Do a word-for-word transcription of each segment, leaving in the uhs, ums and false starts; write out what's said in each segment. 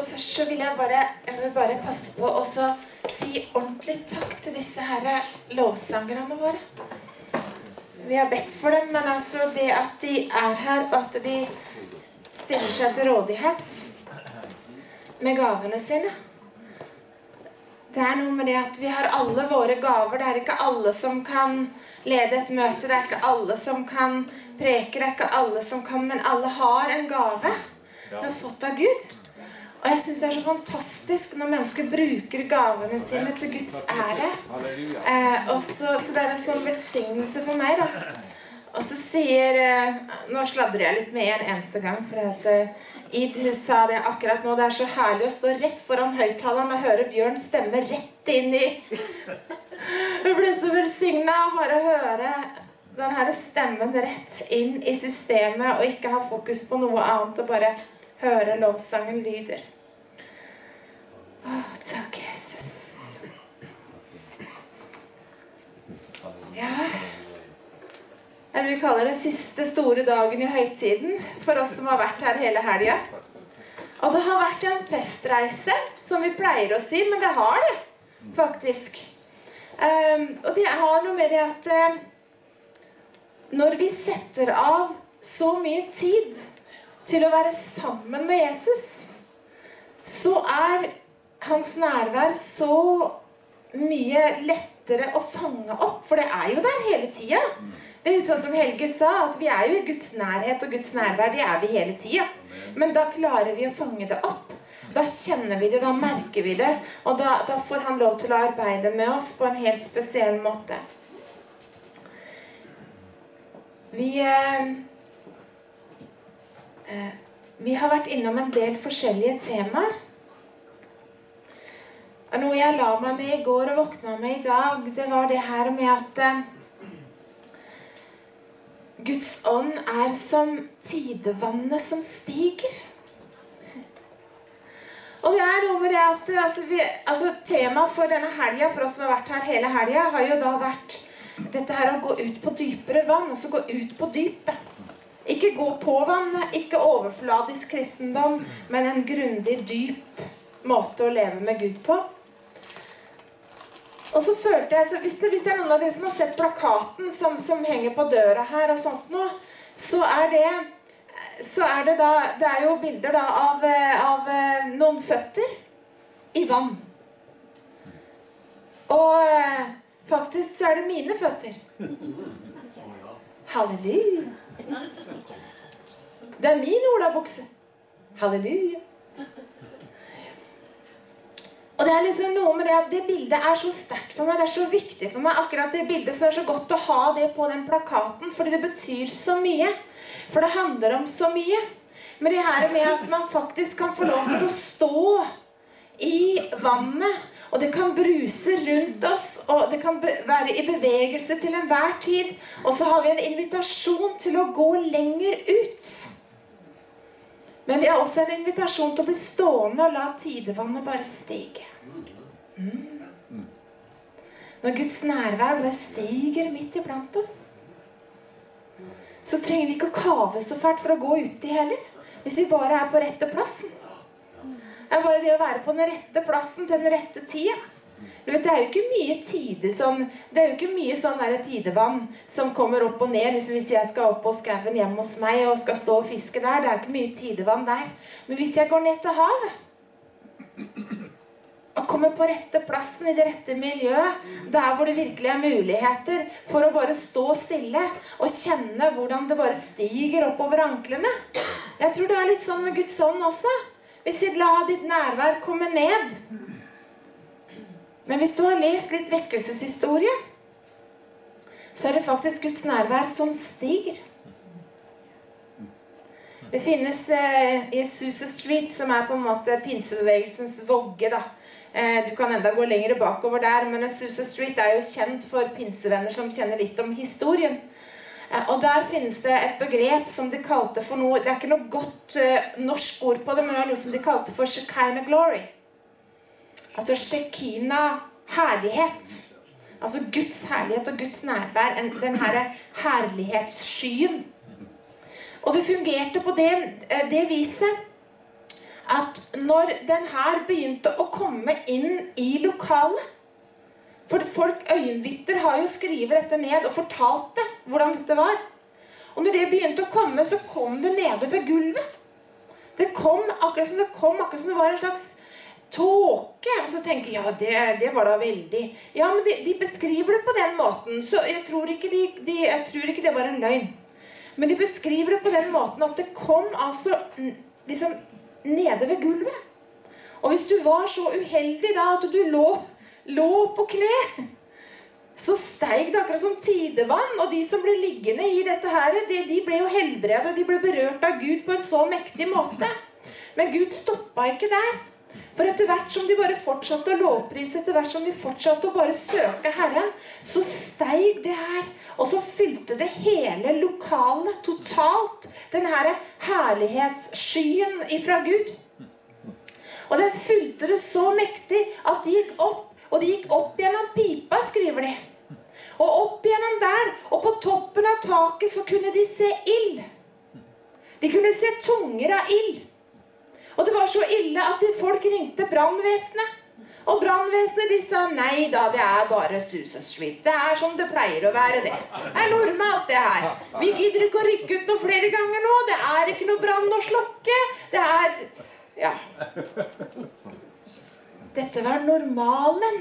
Aller først så vil jeg bare, jeg vil bare passe på å si ordentlig takk til disse her lovsangerne våre. Vi har bedt for dem, men altså det at de er her, og at de stiller seg til rådighet med gavene sine. Det er noe med det at vi har alle våre gaver. Det er ikke alle som kan lede et møte, det er ikke alle som kan preke, det er ikke alle som kan, men alle har en gave de har fått av Gud. Og jeg synes det er så fantastisk når mennesker bruker gavene sine til Guds ære. Eh, og så, så det er en sånn velsignelse for meg da. Og så sier, eh, nå sladrer jeg litt med en eneste gang, for at eh, Id sa det akkurat nå, det er så herlig å stå rett foran høyttaleren og høre Bjørn stemme rett inn i. Jeg ble så velsignet å bare høre den her stemmen rett inn i systemet, og ikke ha fokus på noe annet, og bare høre lovsangen lyder. Åh, takk Jesus. Ja, eller vi kaller det siste store dagen i høytiden for oss som har vært her hele helgen. Og det har vært en festreise, som vi pleier å si, men det har det, faktisk. Um, og det har noe med det at uh, når vi setter av så mye tid til å være sammen med Jesus, så er hans nærvær så mye lettere å fange opp, for det er jo der hele tiden. Det er jo sånn som Helge sa, at vi er jo i Guds nærhet, og Guds nærvær, det er vi hele tiden. Men da klarer vi å fange det opp. Da kjenner vi det, da merker vi det, og da, da får han lov til å arbeide med oss på en helt spesiell måte. Vi, eh, eh, vi har vært innom en del forskjellige temaer. Og noe jeg la meg med i går og våkna med i dag, det var det her med at eh, Guds ånd er som tidevannet som stiger. Og det er noe med det at altså, vi, altså, temaet for denne helgen, for oss som har vært her hele helgen, har jo da vært dette her å gå ut på dypere vann, altså gå ut på dypet. Ikke gå på vannet, ikke overfladisk kristendom, men en grundig, dyp måte å leve med Gud på. Og så følte jeg, så hvis, det, hvis det er noen av dere som har sett plakaten som, som henger på døra her og sånt nå, så er det, så er det da, det er jo bilder da av, av noen føtter i vann. Og faktisk så er det mine føtter. Halleluja. Det er min olabukse. Halleluja. Og det er liksom noe med det at det bildet er så sterkt for meg, det er så viktig for meg, akkurat det bildet, så det er så godt å ha det på den plakaten, fordi det betyr så mye. For det handler om så mye. Men det her med at man faktisk kan få lov til å stå i vannet, og det kan bruse rundt oss, og det kan være i bevegelse til enhver tid, og så har vi en invitasjon til å gå lenger ut. Men vi har også en invitasjon til å bli stående og la tidevannet bare stige. Mm. Når Guds nærvær bare stiger midt iblant oss, så trenger vi ikke å kave så fælt for å gå uti heller, hvis vi bare er på rette plassen. Det er bare det å være på den rette plassen til den rette tida. Du vet, det er jo ikke mye tide som, det er jo ikke mye sånn der tidevann som kommer opp og ned, liksom hvis jeg skal opp på skaven hjemme hos meg og skal stå og fiske der, det er ikke mye tidevann der. Men hvis jeg går ned til havet, og kommer på rette plassen i det rette miljøet, der hvor det virkelig er muligheter for å bare stå stille og kjenne hvordan det bare stiger opp over anklene. Jeg tror det er litt sånn med Guds ånd også. Hvis vi lar ditt nærvær komme ned. Men hvis du har lest litt vekkelseshistorie, så er det faktisk Guds nærvær som stiger. Det finnes eh, i Azusa Street, som er på en måte pinsebevegelsens vogge da. Eh, du kan enda gå lenger bakover der, men Azusa Street er jo kjent for pinsevenner som kjenner litt om historien. Eh, og der finnes det et begrep som de kalte for noe, det er ikke noe godt eh, norsk ord på det, men det er noe som de kalte for Shekinah Glory. Altså Shekinah herlighet. Altså Guds herlighet og Guds nærvær. Den her herlighetsskyen. Og det fungerte på det, det viset at når den her begynte å komme inn i lokalet, for folk, øyenvitter, har jo skrivet dette ned og fortalt det, hvordan dette var. Og når det begynte å komme, så kom det nede ved gulvet. Det kom akkurat som det kom, akkurat som det var en slags tåke. Og så tenker jeg, ja, det, det var da veldig. Ja, men de, de beskriver det på den måten, så jeg tror, ikke de, de, jeg tror ikke det var en løgn. Men de beskriver det på den måten at det kom altså liksom nede ved gulvet. Og hvis du var så uheldig da at du lå, lå på kne, så steg det akkurat som tidevann. Og de som ble liggende i dette her, de, de ble jo helbredet, de ble berørt av Gud på en så mektig måte. Men Gud stoppet ikke der. For etter hvert som de bare fortsatte å lovprise, etter hvert som de fortsatte å bare søke Herren, så steg det her. Og så fylte det hele lokalet totalt, den her herlighetsskyen ifra Gud. Og den fylte det så mektig at de gikk opp, og de gikk opp gjennom pipa, skriver de. Og opp gjennom der, og på toppen av taket så kunne de se ild. De kunne se tunger av ild. Og det var så ille at folk ringte brandvesenet. Og brandvesenet de sa, nei da, det er bare susesvitt. Det er som det pleier å være det. Det er normalt det her. Vi gidder ikke å rykke ut noe flere ganger nå. Det er ikke noe brann å slokke. Det er, ja. Dette var normalen.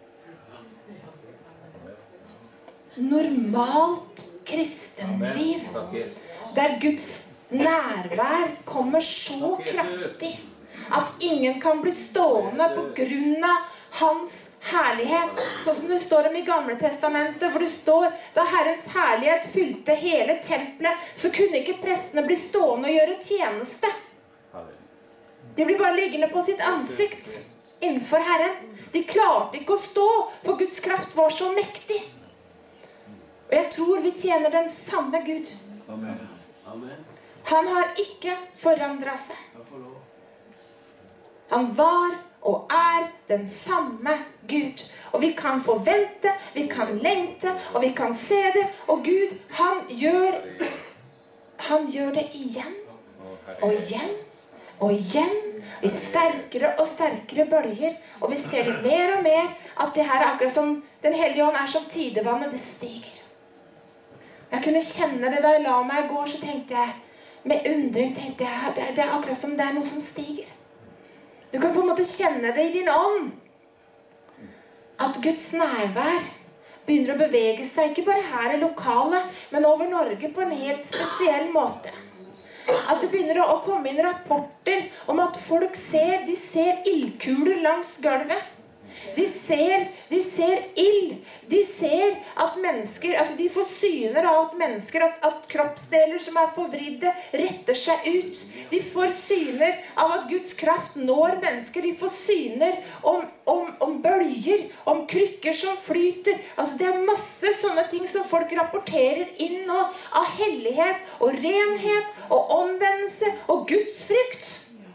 Normalt kristenliv. Der Guds nærvær kommer så kraftig at ingen kan bli stående på grunn av hans herlighet. Sånn som det står om i Gamle Testamentet, hvor det står, da Herrens herlighet fylte hele tempelet, så kunne ikke prestene bli stående og gjøre tjeneste. De ble bare liggende på sitt ansikt innenfor Herren. De klarte ikke å stå, for Guds kraft var så mektig. Og jeg tror vi tjener den samme Gud. Amen. Amen. Han har ikke forandret seg. Han var og er den samme Gud. Og vi kan forvente, vi kan lengte, og vi kan se det. Og Gud, han gjør, han gjør det igjen, og igjen, og igjen, i sterkere og sterkere bølger. Og vi ser det mer og mer, at det her er akkurat som den hellige ånd er som tidevannet, det stiger. Jeg kunne kjenne det da jeg la meg i går, så tenkte jeg, med undring tenkte jeg, det, det er akkurat som det er noe som stiger. Du kan på en måte kjenne det i din ånd. At Guds nærvær begynner å bevege seg, ikke bare her i lokalet, men over Norge på en helt spesiell måte. At det begynner å komme inn rapporter om at folk ser, de ser ildkuler langs gulvet. De ser, de ser ild. De ser at mennesker, altså de får syner av at mennesker, at, at kroppsdeler som er forvridde, retter seg ut. De får syner av at Guds kraft når mennesker. De får syner om, om, om bølger, om krykker som flyter. Altså det er masse sånne ting som folk rapporterer inn nå, av hellighet og renhet og omvendelse og Guds frykt.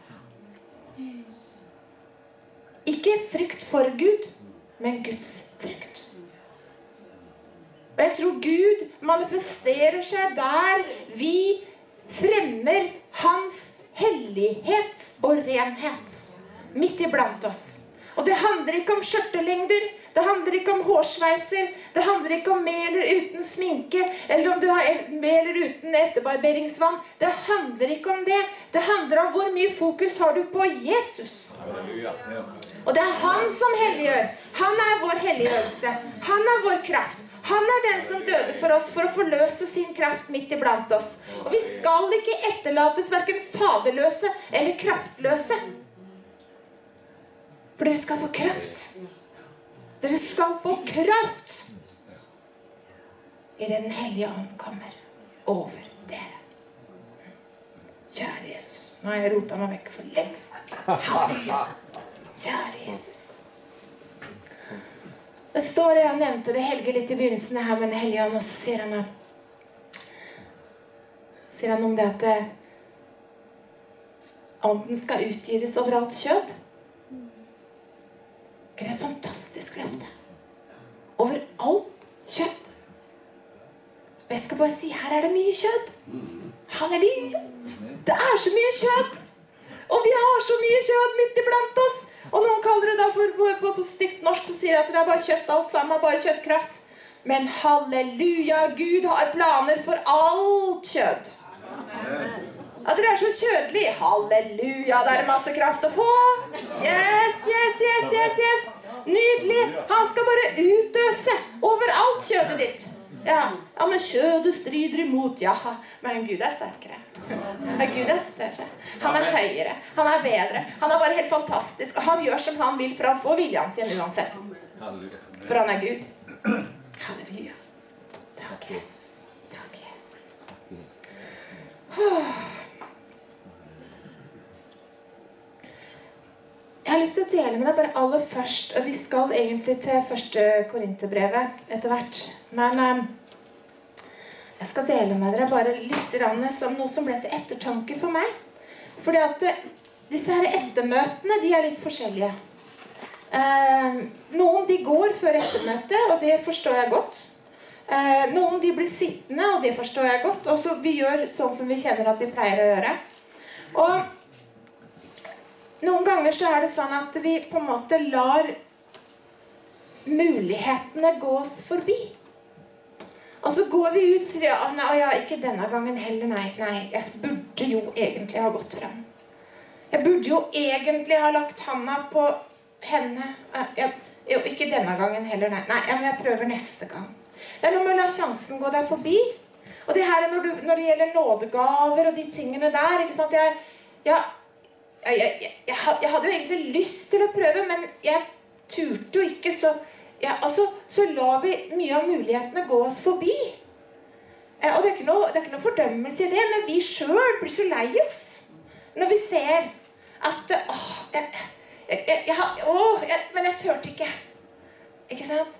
Ikke frykt for Gud, men Guds frykt. Og jeg tror Gud manifesterer seg der vi fremmer hans hellighet og renhet midt iblant oss. Og det handler ikke om skjørtelengder, det handler ikke om hårsveiser, det handler ikke om med eller uten sminke, eller om du har med eller uten etterbarberingsvann. Det handler ikke om det. Det handler om hvor mye fokus har du på Jesus. Og det er han som helliggjør. Han er vår helliggjørelse. Han er vår kraft. Han er den som døde for oss for å forløse sin kraft midt iblant oss. Og vi skal ikke etterlates hverken faderløse eller kraftløse. For dere skal få kraft. Dere skal få kraft i det den hellige ånd kommer over dere. Kjære Jesus. Nå har jeg rotet meg vekk for lengst. Halleluja. Kjære Jesus. Det står, jeg nevnte det Helge litt i begynnelsen her med den hellige ånd, og så sier han, sier han om det at det, ånden skal utgytes over alt kjød. Det er et fantastisk løfte. Over alt kjøtt. Og jeg skal bare si, her er det mye kjøtt. Halleluja. Det er så mye kjøtt. Og vi har så mye kjøtt midt iblant oss. Og noen kaller det da for, på, på, på stygt norsk, så sier at det er bare kjøtt alt sammen, bare kjøttkraft. Men halleluja, Gud har planer for alt kjøtt. At dere er så kjødelig. Halleluja, det er masse kraft å få. Yes, yes, yes, yes, yes. Nydelig. Han skal bare utøse over alt kjødet ditt. Ja, ja, men kjødet strider imot. Ja, men Gud er sterkere. Ja, Gud er større. Han er høyere. Han er bedre. Han er bare helt fantastisk. Og han gjør som han vil, for han får viljen sin uansett. For han er Gud. Halleluja. Takk, Jesus. Takk, Jesus. Jeg har lyst til å dele med deg bare aller først, og vi skal egentlig til første Korinterbrevet etter hvert. Men um, jeg skal dele med dere bare litt som noe som ble til ettertanke for meg. Fordi at uh, disse her ettermøtene, de er litt forskjellige. Uh, noen de går før ettermøtet, og det forstår jeg godt. Uh, noen de blir sittende, og det forstår jeg godt. Og så vi gjør sånn som vi kjenner at vi pleier å gjøre. Og noen ganger så er det sånn at vi på en måte lar mulighetene gå oss forbi. Og så går vi ut og sier, ja, nei, ja, ikke denne gangen heller, nei, nei, jeg burde jo egentlig ha gått frem. Jeg burde jo egentlig ha lagt handa på henne. Jeg, jo, ikke denne gangen heller, nei, nei, men jeg prøver neste gang. Det er noe med å la sjansen gå deg forbi. Og det her er når, du, når det gjelder nådegaver og de tingene der, ikke sant, jeg, ja, Jeg, jeg, jeg, jeg hadde jo egentlig lyst til å prøve, men jeg turte jo ikke, så, ja, altså, så la vi mye av mulighetene gå oss forbi. Eh, og det er, ikke noe, det er ikke noe fordømmelse i det, men vi selv blir så lei oss når vi ser at åh, jeg, jeg, jeg, jeg, åh jeg, men jeg tørte ikke. Ikke sant?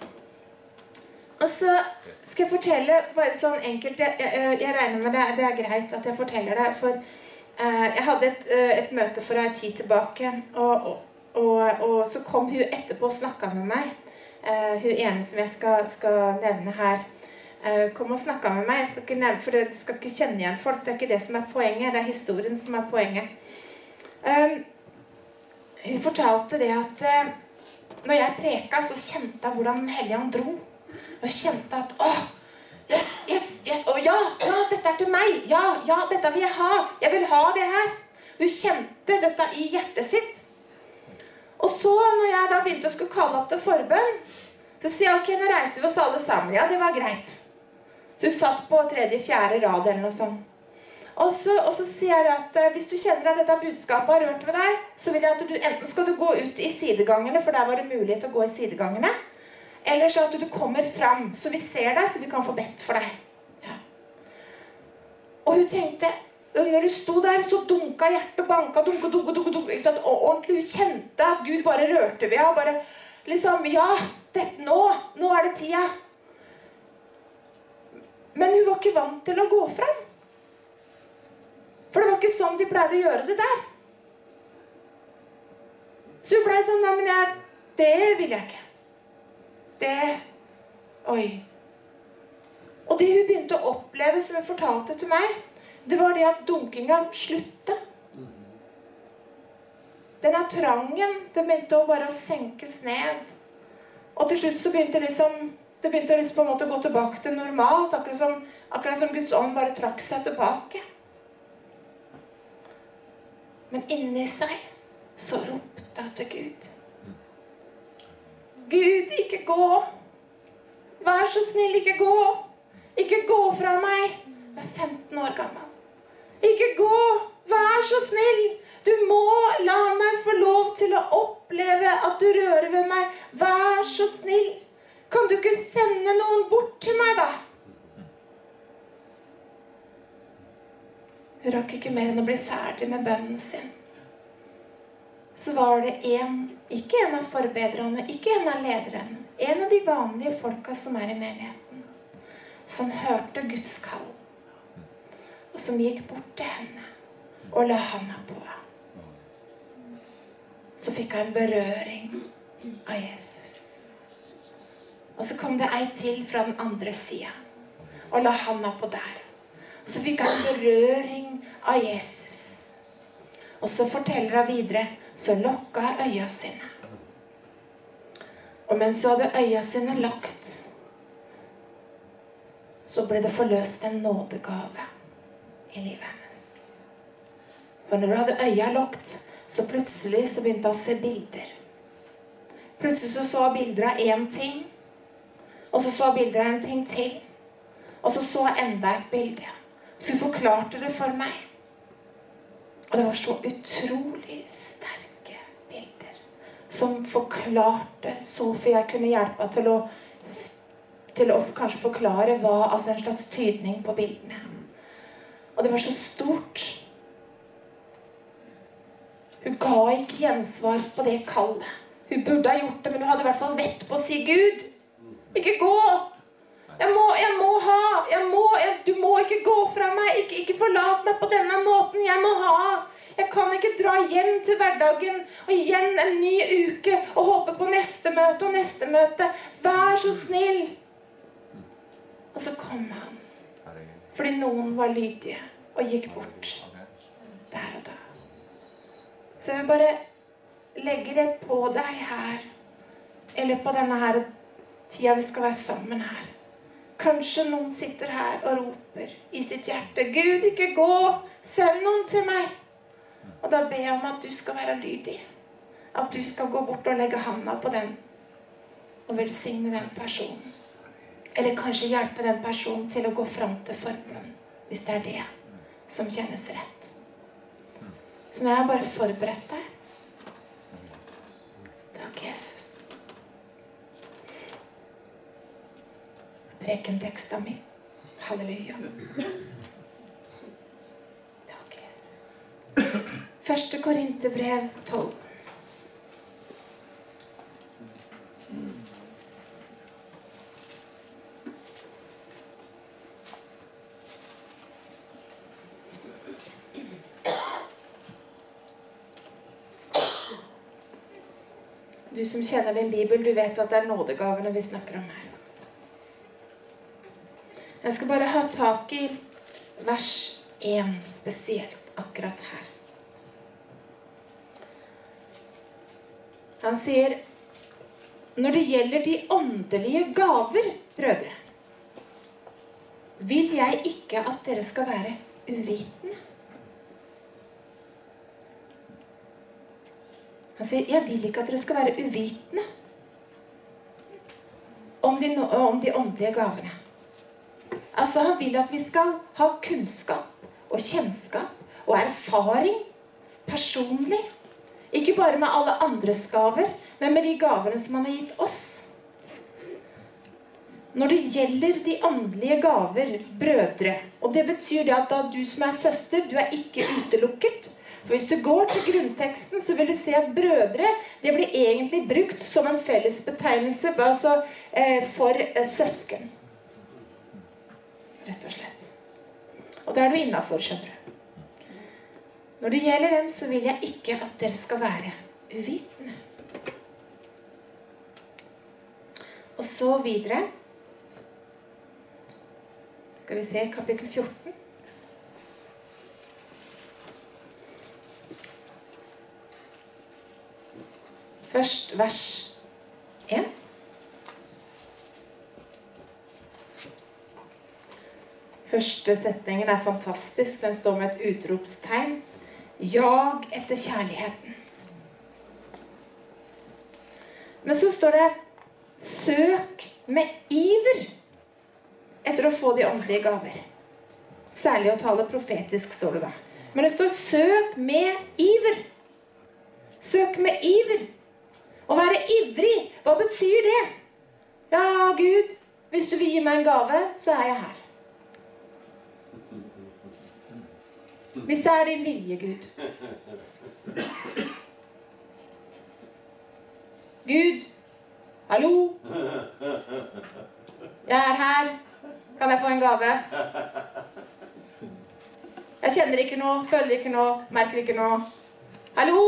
Og så skal jeg fortelle bare sånn enkelt, jeg, jeg, jeg regner med det, det er greit at jeg forteller det, for jeg hadde et, et møte for en tid tilbake, og, og, og, og så kom hun etterpå og snakket med meg. Uh, hun ene som jeg skal, skal nevne her, uh, kom og snakket med meg. Jeg skal ikke nevne, for du skal ikke kjenne igjen folk, det er ikke det som er poenget, det er historien som er poenget. Um, hun fortalte det at uh, når jeg preket, så kjente jeg hvordan Den Hellige Ånd dro. Og kjente at, åh, yes, yes, yes, og ja, ja, dette er til meg. Ja, ja, dette vil jeg ha. Jeg vil ha det her. Hun kjente dette i hjertet sitt. Og så, når jeg da begynte å skulle kalle opp til forbønn, så sier jeg, ok, nå reiser vi oss alle sammen. Ja, det var greit. Så hun satt på tredje, fjerde rad eller noe sånt. Og så, og så sier jeg at hvis du kjenner at dette budskapet har rørt ved deg, så vil jeg at du enten skal du gå ut i sidegangene, for der var det mulighet til å gå i sidegangene, eller så at du kommer fram, så vi ser deg, så vi kan få bedt for deg. Ja. Og hun tenkte, når du sto der, så dunket hjertet, banket, dunket, dunket, dunket, dunket, ikke sant? Og ordentlig hun kjente at Gud bare rørte ved, og bare, liksom, ja, dette nå, nå er det tida. Men hun var ikke vant til å gå frem. For det var ikke sånn de pleide å gjøre det der. Så hun ble sånn, nei, men jeg, det vil jeg ikke. Det, oi. Og det hun begynte å oppleve, som hun fortalte til meg, det var det at dunkinga sluttet. Denne trangen, det begynte å bare å senkes ned. Og til slutt så begynte liksom, det begynte liksom på en måte å gå tilbake til normalt, akkurat som, akkurat som Guds ånd bare trakk seg tilbake. Men inni seg så ropte hun til Gud. Gud, ikke gå. Vær så snill, ikke gå. Ikke gå fra meg. Jeg er femten år gammel. Ikke gå. Vær så snill. Du må la meg få lov til å oppleve at du rører ved meg. Vær så snill. Kan du ikke sende noen bort til meg da? Hun rakk ikke mer enn å bli ferdig med bønnen sin. Så var det en, ikke en av forbedrerne, ikke en av lederne, en av de vanlige folka som er i menigheten, som hørte Guds kall, og som gikk bort til henne og la handa på henne. Så fikk han en berøring av Jesus. Og så kom det ei til fra den andre siden og la handa på der. Så fikk han en berøring av Jesus. Og så forteller hun videre, så lokket hun øya sine. Og mens hun hadde øya sine lagt, så ble det forløst en nådegave i livet hennes. For når hun hadde øya lagt, så plutselig så begynte hun å se bilder. Plutselig så så hun bilder av en ting, og så så hun bilder av en ting til, og så så hun enda et bilde. Så hun forklarte det for meg. Og det var så utrolig sterke bilder som forklarte så, for jeg kunne hjelpe til å, til å kanskje forklare hva, altså en slags tydning på bildene. Og det var så stort. Hun ga ikke gjensvar på det kallet. Hun burde ha gjort det, men hun hadde i hvert fall vett på å si, Gud, ikke gå! Jeg må, jeg må ha, jeg må, jeg, du må ikke gå fra meg, ikke, ikke forlat meg på denne måten, jeg må ha. Jeg kan ikke dra hjem til hverdagen, og igjen en ny uke, og håpe på neste møte og neste møte. Vær så snill. Og så kom han, fordi noen var lydige, og gikk bort, der og da. Så jeg vil bare legge det på deg her, eller på denne her tida vi skal være sammen her. Kanskje noen sitter her og roper i sitt hjerte, Gud, ikke gå, send noen til meg. Og da ber jeg om at du skal være lydig. At du skal gå bort og legge handa på den og velsigne den personen. Eller kanskje hjelpe den personen til å gå fram til forbønn, hvis det er det som kjennes rett. Så nå har jeg bare forberedt deg. Takk, Jesus. Prekenteksta mi. Halleluja. Takk, Jesus. Første Korinterbrev tolv. Du som kjenner din bibel, du vet at det er nådegavene vi snakker om her. Jeg skal bare ha tak i vers én spesielt, akkurat her. Han sier, når det gjelder de åndelige gaver, brødre, vil jeg ikke at dere skal være uvitende. Han sier, jeg vil ikke at dere skal være uvitende om de, om de åndelige gavene. Altså, han vil at vi skal ha kunnskap og kjennskap og erfaring personlig. Ikke bare med alle andres gaver, men med de gavene som han har gitt oss. Når det gjelder de åndelige gaver, brødre, og det betyr det at da du som er søster, du er ikke utelukket. For hvis du går til grunnteksten, så vil du se at brødre, det blir egentlig brukt som en felles betegnelse altså, eh, for eh, søsken. Rett og slett. Og da er du innenfor, skjønner du. Når det gjelder dem, så vil jeg ikke at dere skal være uvitende. Og så videre. Skal vi se kapittel fjorten. Først vers én. Første setningen er fantastisk. Den står med et utropstegn. Jag etter kjærligheten. Men så står det søk med iver etter å få de åndelige gaver. Særlig å tale profetisk, står det da. Men det står søk med iver. Søk med iver. Å være ivrig, hva betyr det? Ja, Gud, hvis du vil gi meg en gave, så er jeg her. Hvis det er din vilje, Gud. Gud, hallo? Jeg er her. Kan jeg få en gave? Jeg kjenner ikke noe, føler ikke noe, merker ikke noe. Hallo?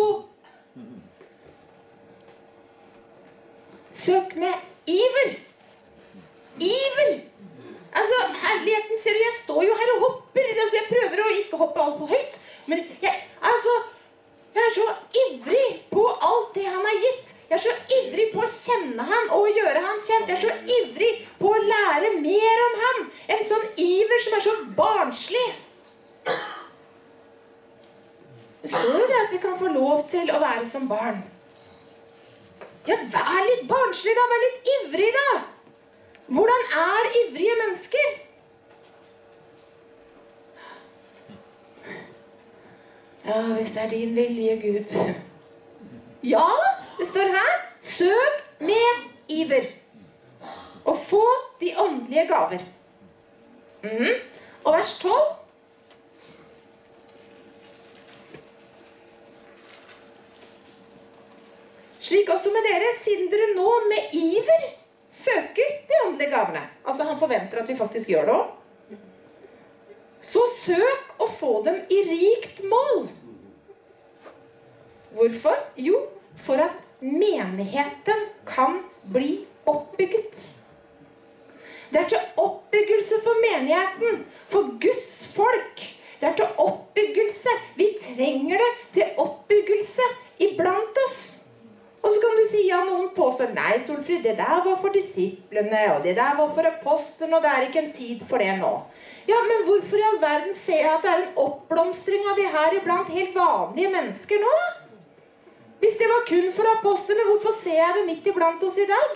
Søk med iver. Iver. Altså, herligheten, ser du, jeg står jo her og hopper. Altså, jeg prøver å ikke hoppe alt for høyt. Men jeg, altså, som er så barnslig. Det står jo det at vi kan få lov til å være som barn. Ja, vær litt barnslig da, vær litt ivrig da. Hvordan er ivrige mennesker? Ja, hvis det er din vilje, Gud. Ja, det står her, søk med iver. Og få de åndelige gaver. Mhm. Og vers tolv. Slik også med dere, siden dere nå med iver søker de åndelige gavene. Altså han forventer at vi faktisk gjør det også. Så søk å få dem i rikt mål. Hvorfor? Jo, for at menigheten kan bli oppbygget. Det er til oppbyggelse for menigheten, for Guds folk. Det er til oppbyggelse. Vi trenger det til oppbyggelse iblant oss. Og så kan du si, ja, noen påstår, nei, Solfrid, det der var for disiplene, og det der var for apostelen, og det er ikke en tid for det nå. Ja, men hvorfor i all verden ser jeg at det er en oppblomstring av de her iblant helt vanlige mennesker nå, da? Hvis det var kun for apostlene, hvorfor ser jeg det midt iblant oss i dag?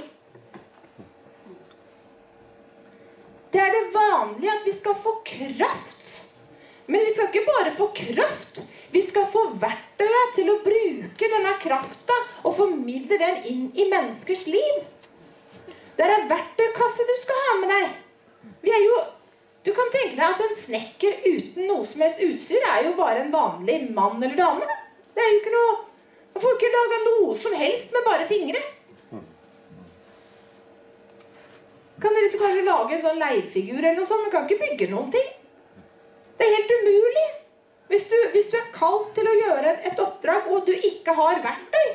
Det er det vanlige at vi skal få kraft. Men vi skal ikke bare få kraft. Vi skal få verktøyet til å bruke denne kraften og formidle den inn i menneskers liv. Det er en verktøykasse du skal ha med deg. Vi er jo, du kan tenke deg, altså en snekker uten noe som helst utstyr er jo bare en vanlig mann eller dame. Det er jo ikke noe, man får ikke lage noe som helst med bare fingre. Kan dere så kanskje lage en sånn leirfigur eller noe sånt, men kan ikke bygge noen ting. Det er helt umulig. Hvis du, hvis du er kalt til å gjøre et oppdrag, og du ikke har verktøy.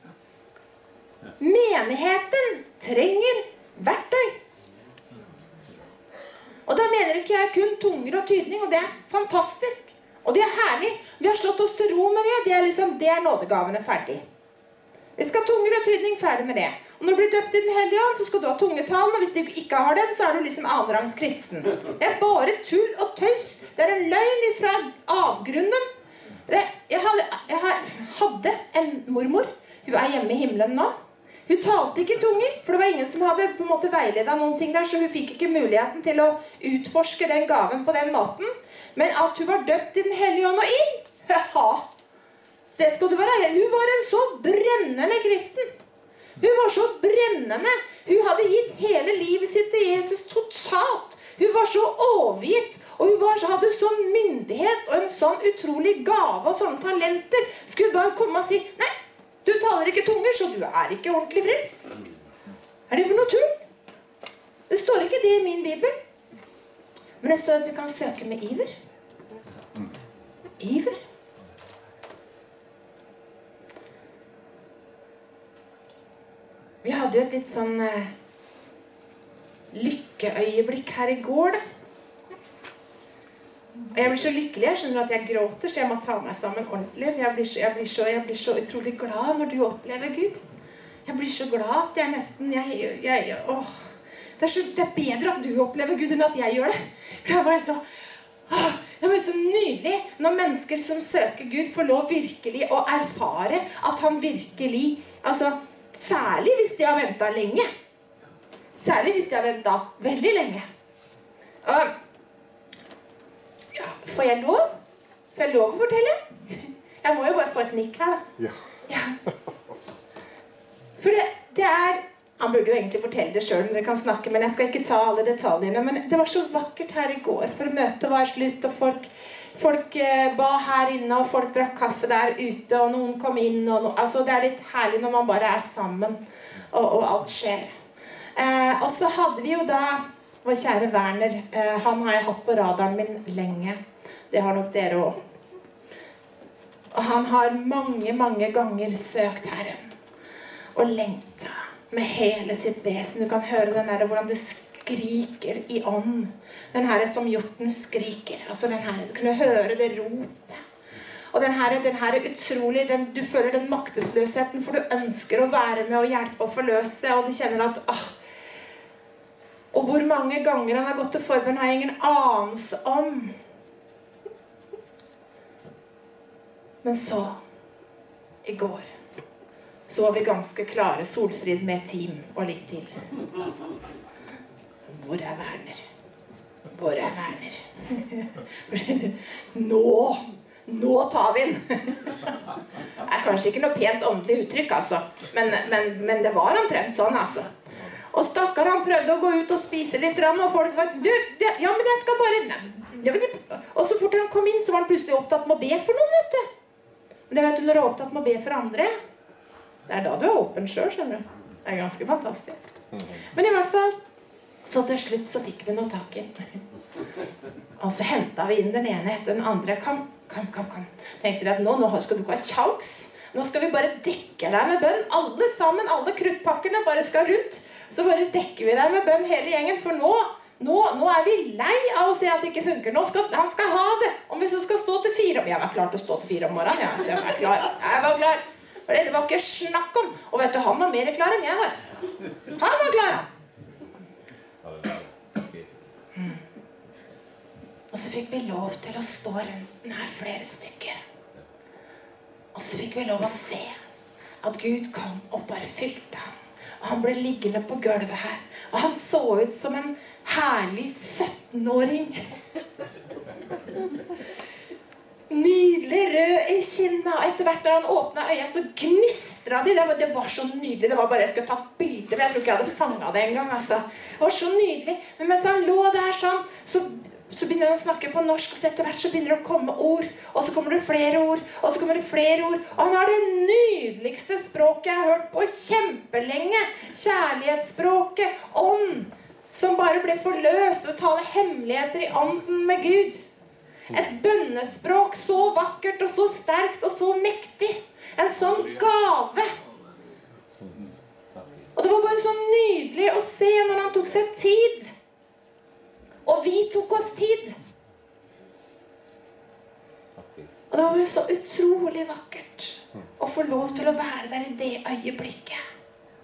Menigheten trenger verktøy. Og da mener ikke jeg kun tunger og tydning, og det er fantastisk. Og det er herlig. Vi har slått oss til ro med det. Det er liksom, det er nådegavene ferdig. Vi skal ha tunger og tydning ferdig med det. Og når du blir døpt i den hellige ånd, så skal du ha tungetalen, og hvis du ikke har den, så er du liksom annenrangs kristen. Det er bare tull og tøys. Det er en løgn fra avgrunnen. Det, jeg, hadde, jeg hadde en mormor. Hun er hjemme i himmelen nå. Hun talte ikke tunger, for det var ingen som hadde på en måte veiledet noen ting der, så hun fikk ikke muligheten til å utforske den gaven på den måten. Men at hun var døpt i den hellige ånd og inn, haha, det skal du være. Hun var en så brennende kristen. Hun var så brennende. Hun hadde gitt hele livet sitt til Jesus totalt. Hun var så overgitt, og hun var, hadde sånn myndighet og en sånn utrolig gave og sånne talenter. Skulle bare komme og si, nei, du taler ikke tunger, så du er ikke ordentlig frelst. Er det for noe tull? Det står ikke det i min bibel. Men det står at vi kan søke med iver. Iver. Vi hadde jo et litt sånn eh, lykkeøyeblikk her i går, da. Og jeg blir så lykkelig, jeg skjønner at jeg gråter, så jeg må ta meg sammen ordentlig. Jeg blir så, jeg blir så, jeg blir så utrolig glad når du opplever Gud. Jeg blir så glad at jeg nesten, jeg, jeg, åh. Det er, så, det er bedre at du opplever Gud enn at jeg gjør det. Det er bare så, åh, det er bare så nydelig når mennesker som søker Gud får lov virkelig å erfare at han virkelig, altså, særlig hvis de har ventet lenge. Særlig hvis de har ventet veldig lenge. Og, ja, får jeg lov? Får jeg lov å fortelle? Jeg må jo bare få et nikk her, da. Ja. Ja. For det, det er, han burde jo egentlig fortelle det selv, dere kan snakke, men jeg skal ikke ta alle detaljene. Men det var så vakkert her i går, for møtet var slutt, og folk... Folk eh, ba her inne, og folk drakk kaffe der ute, og noen kom inn. Og no, altså, det er litt herlig når man bare er sammen, og, og alt skjer. Eh, og så hadde vi jo da vår kjære Werner. Eh, han har jeg hatt på radaren min lenge. Det har nok dere også. Og han har mange, mange ganger søkt Herren. Og lengta med hele sitt vesen. Du kan høre den der, hvordan det skriker i ånd. Den her som hjorten skriker. Altså den her, du kunne høre det ropet. Og den her, den her utrolig, den, du føler den maktesløsheten, for du ønsker å være med og hjelpe og forløse, og du kjenner at, åh, Og hvor mange ganger han har gått til forbønn har jeg ingen anelse om. Men så, i går, så var vi ganske klare, Solfrid med team og litt til. Hvor er Werner? Hvor er Werner? Nå, nå tar vi den. Det er kanskje ikke noe pent åndelig uttrykk, altså. Men, men, men det var omtrent sånn, altså. Og stakkar, han prøvde å gå ut og spise litt, og folk var, du, det, ja, men jeg skal bare, og så fort han kom inn, så var han plutselig opptatt med å be for noen, vet du. Men det vet du, når du er opptatt med å be for andre, det er da du er åpen selv, skjønner du. Det er ganske fantastisk. Men i hvert fall, så til slutt så fikk vi noe tak i. Og så hentet vi inn den ene etter den andre. Kom, kom, kom, kom. Tenkte jeg at nå, nå skal du ikke ha kjangs. Nå skal vi bare dekke deg med bønn. Alle sammen, alle kruttpakkene bare skal rundt. Så bare dekker vi deg med bønn hele gjengen, for nå, nå, nå er vi lei av å se at det ikke funker. Nå skal, han skal ha det. Om vi så skal stå til fire om... Jeg var klar til å stå til fire om morgenen. Ja, så jeg var klar. Jeg var klar. For det var ikke snakk om. Og vet du, han var mer klar enn jeg var. Han var klar, han. Hmm. Og så fikk vi lov til å stå rundt den her flere stykker. Og så fikk vi lov å se at Gud kom og bare fylte ham. Og han ble liggende på gulvet her. Og han så ut som en herlig syttenåring. Nydelig rød i kinna. Og etter hvert når han åpnet øya, så gnistret de. Det var, det var så nydelig. Det var bare jeg skulle tatt bilder, men jeg tror ikke jeg hadde fanget det en gang. Altså. Det var så nydelig. Men mens han lå der sånn, så... Så begynner han å snakke på norsk, og så etter hvert så begynner det å komme ord. Og så kommer det flere ord, og så kommer det flere ord. Og han har det nydeligste språket jeg har hørt på kjempelenge. Kjærlighetsspråket, ånd, som bare ble forløst og taler hemmeligheter i ånden med Gud. Et bønnespråk så vakkert og så sterkt og så mektig. En sånn gave. Og det var bare så nydelig å se når han tok seg tid. Og vi tok oss tid. Og det var jo så utrolig vakkert å få lov til å være der i det øyeblikket.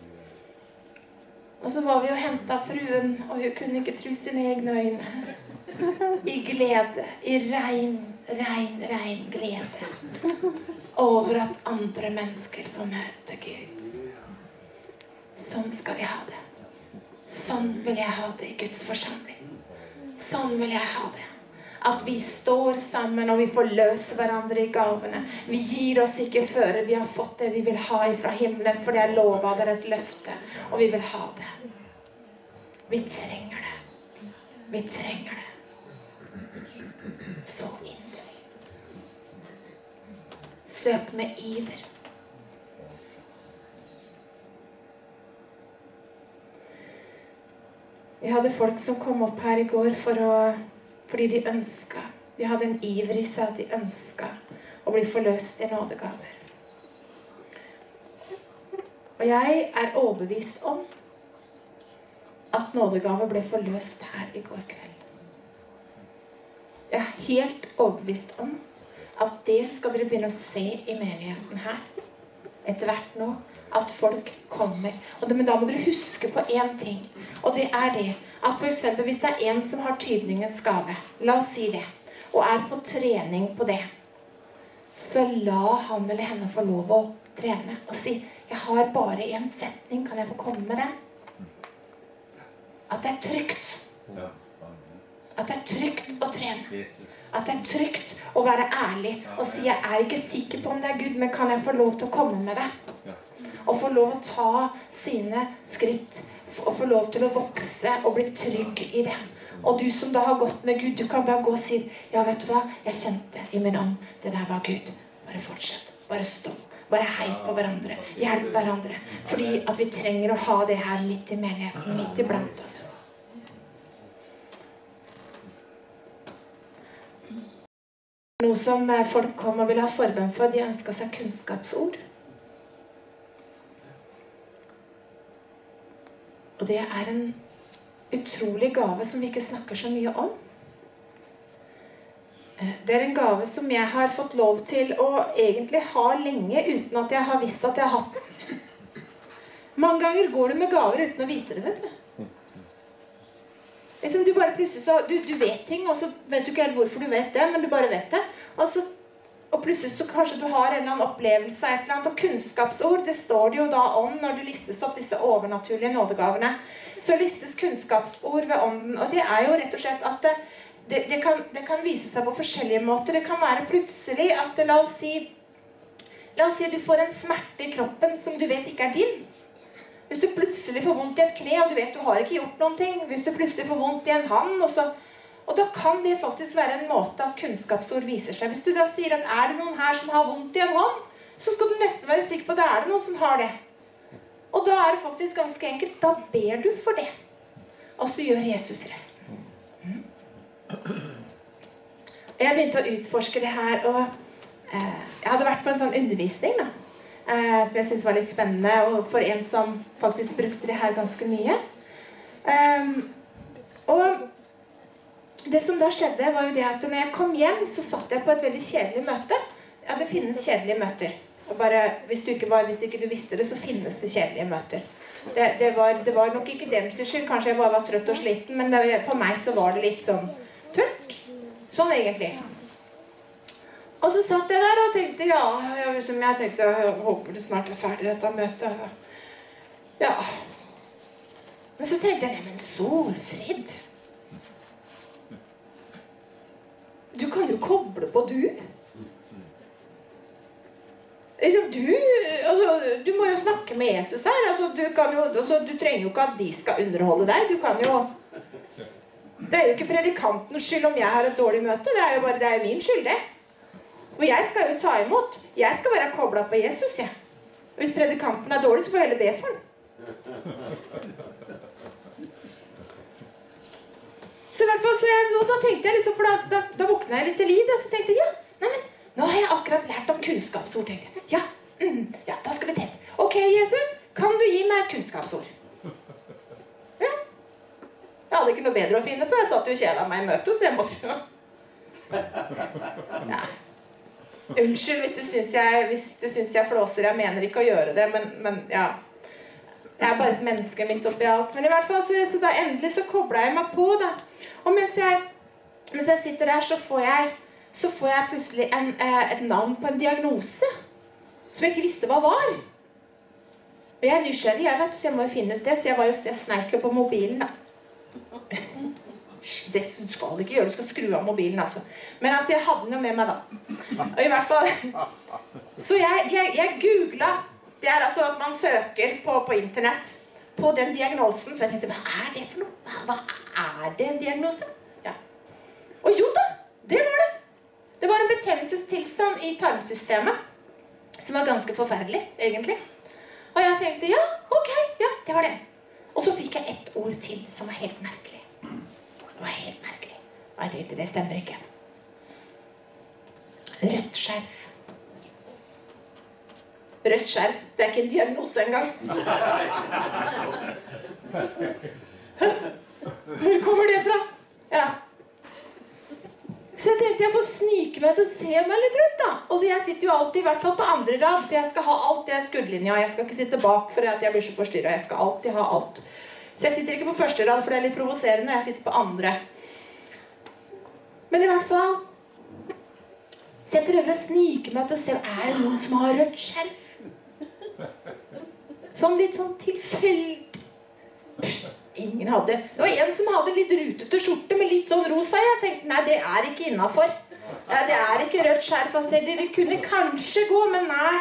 Og så var vi jo hentet fruen, og hun kunne ikke tro sine egne øyne. I glede, i rein, rein, rein glede. Over at andre mennesker får møte Gud. Sånn skal vi ha det. Sånn vil jeg ha det i Guds forsamling. Sånn vil jeg ha det. At vi står sammen og vi forløser hverandre i gavene. Vi gir oss ikke før vi har fått det vi vil ha fra himmelen, for det er lovet, det er et løfte, og vi vil ha det. Vi trenger det. Vi trenger det. Så inderlig. Søk med iver. Vi hadde folk som kom opp her i går for å, fordi de ønsket. De hadde en iver i seg at de ønsket å bli forløst i nådegaver. Og jeg er overbevist om at nådegaver ble forløst her i går kveld. Jeg er helt overbevist om at det skal dere begynne å se i menigheten her. Etter hvert nå. At folk kommer. Og det, men da må dere huske på en ting. Og det er det. At for eksempel hvis det er en som har tydningens gave. La oss si det. Og er på trening på det. Så la han eller henne få lov å trene. Og si, jeg har bare en setning. Kan jeg få komme med den? At det er trygt. At det er trygt å trene. At det er trygt å være ærlig. Og si, jeg er ikke sikker på om det er Gud, men kan jeg få lov til å komme med det? Og få lov å ta sine skritt, og få lov til å vokse og bli trygg i det. Og du som da har gått med Gud, du kan da gå og si, ja, vet du hva, jeg kjente i min ånd, det der var Gud. Bare fortsett, bare stå, bare hei på hverandre, hjelp hverandre. Fordi at vi trenger å ha det her midt i menigheten, midt i blant oss. Noe som folk kom og ville ha forbønn for, de ønsket seg kunnskapsord. Og det er en utrolig gave som vi ikke snakker så mye om. Det er en gave som jeg har fått lov til å egentlig ha lenge uten at jeg har visst at jeg har hatt den. Mange ganger går du med gaver uten å vite det, vet du. Liksom, du bare plutselig så, du, du vet ting, og så vet du ikke helt hvorfor du vet det, men du bare vet det. Og, så, og plutselig så kanskje du har en eller annen opplevelse av et eller annet, og kunnskapsord, det står det jo da om når det listes opp disse overnaturlige nådegavene. Så listes kunnskapsord ved ånden, og det er jo rett og slett at det, det, det, kan, det kan vise seg på forskjellige måter. Det kan være plutselig at, la oss si, la oss si du får en smerte i kroppen som du vet ikke er din. Hvis du plutselig får vondt i et kne, og du vet du har ikke gjort noen ting. Hvis du plutselig får vondt i en hand, og, så, og da kan det faktisk være en måte at kunnskapsord viser seg. Hvis du da sier at er det noen her som har vondt i en hånd, så skal du nesten være sikker på at det er det noen som har det. Og da er det faktisk ganske enkelt. Da ber du for det. Og så gjør Jesus resten. Jeg begynte å utforske det her, og eh, jeg hadde vært på en sånn undervisning da. Eh, som jeg synes var litt spennende, og for en som faktisk brukte det her ganske mye. Um, og det som da skjedde var jo det at når jeg kom hjem, så satt jeg på et veldig kjedelig møte. Ja, det finnes kjedelige møter. Og bare, hvis, du ikke var, hvis ikke du visste det, så finnes det kjedelige møter. Det, det, var, det var nok ikke deres skyld, kanskje jeg bare var trøtt og sliten, men det, for meg så var det litt sånn tørt. Sånn egentlig. Og så satt jeg der og tenkte, ja, jeg, jeg tenkte, jeg håper det snart er ferdig dette møtet. Ja. Men så tenkte jeg, nei, men Solfrid. Du kan jo koble på du. Liksom, du, altså, du må jo snakke med Jesus her. Altså, du, kan jo, altså, du trenger jo ikke at de skal underholde deg. Du kan jo... Det er jo ikke predikantens skyld om jeg har et dårlig møte. Det er jo bare, det er jo min skyld, det. Og jeg skal jo ta imot. Jeg skal være koblet på Jesus, ja. Og hvis predikanten er dårlig, så får jeg heller be for den. Så i hvert fall, så jeg, da tenkte jeg liksom, for da, da, da våkna jeg litt til liv, og så tenkte jeg, ja, nei, men, nå har jeg akkurat lært om kunnskapsord, tenkte jeg. Ja, mm, ja, da skal vi teste. Ok, Jesus, kan du gi meg et kunnskapsord? Ja. Jeg hadde ikke noe bedre å finne på, jeg satt jo kjeda meg i møte, så jeg måtte jo... Ja. Unnskyld hvis du synes jeg, hvis du synes jeg flåser, jeg mener ikke å gjøre det, men, men ja, jeg er bare et menneske midt oppi alt. Men i hvert fall, så, så da endelig så koblet jeg meg på da. Og mens jeg, mens jeg sitter der, så får jeg, så får jeg plutselig en, eh, et navn på en diagnose, som jeg ikke visste hva var. Og jeg er nysgjerrig, jeg vet, så jeg må jo finne ut det, så jeg var jo, jeg sneik jo på mobilen da. Det skal du ikke gjøre, du skal skru av mobilen altså. Men altså, jeg hadde den jo med meg da. Og i hvert fall så jeg, jeg, jeg googlet. Det er altså at man søker på, på internett på den diagnosen. For jeg tenkte, hva er det for noe? Hva, hva er det en diagnose? Ja. Og jo da, det var det. Det var en betennelsestilstand i tarmsystemet som var ganske forferdelig, egentlig. Og jeg tenkte, ja, ok, ja, det var det. Og så fikk jeg ett ord til som var helt merkelig. Det var helt merkelig. Og jeg tenkte, det stemmer ikke. Rødt skjerf. Rødt skjerf, det er ikke en diagnose engang. Hvor kommer det fra? Ja. Så jeg tenkte jeg får snike meg til å se meg litt rundt da. Og så jeg sitter jo alltid i hvert fall på andre rad, for jeg skal ha alt det er skuddlinja. Jeg skal ikke sitte bak for at jeg blir så forstyrret. Jeg skal alltid ha alt. Så jeg sitter ikke på første rad, for det er litt provoserende. Jeg sitter på andre. Men i hvert fall, så jeg prøver å snike meg til å se, er det noen som har rødt skjerf? Sånn litt sånn tilfeldig. Ingen hadde. Det var en som hadde litt rutete skjorte med litt sånn rosa. Jeg tenkte, nei, det er ikke innenfor. Ja, det er ikke rødt skjerf. Det kunne kanskje gå, men nei.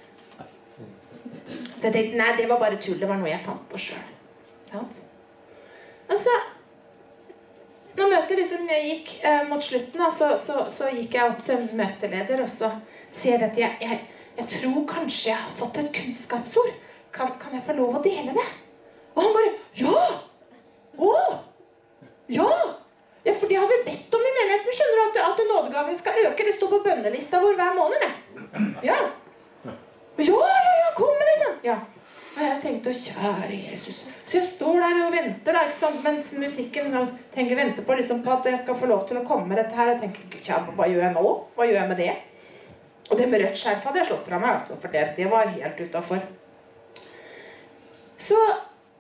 Så jeg tenkte, nei, det var bare tull. Det var noe jeg fant på selv. Og så når møtet liksom jeg gikk eh, mot slutten da, så, så, så gikk jeg opp til møteleder og så sier jeg at jeg, jeg, jeg tror kanskje jeg har fått et kunnskapsord, kan, kan jeg få lov å dele det? Og han bare, ja, å, ja, ja, for det har vi bedt om i menigheten, skjønner du, at, at nådegaven skal øke, det står på bønnelista vår hver måned, det. Ja, ja, ja, ja, kom med det, sånn, ja. Og jeg tenkte, kjære Jesus. Så jeg står der og venter da, ikke sant? Mens musikken og tenker, venter på, liksom, på at jeg skal få lov til å komme med dette her. Jeg tenker, kjære, hva gjør jeg nå? Hva gjør jeg med det? Og det med rødt skjerf hadde jeg slått fra meg, altså, for det, det var helt utenfor. Så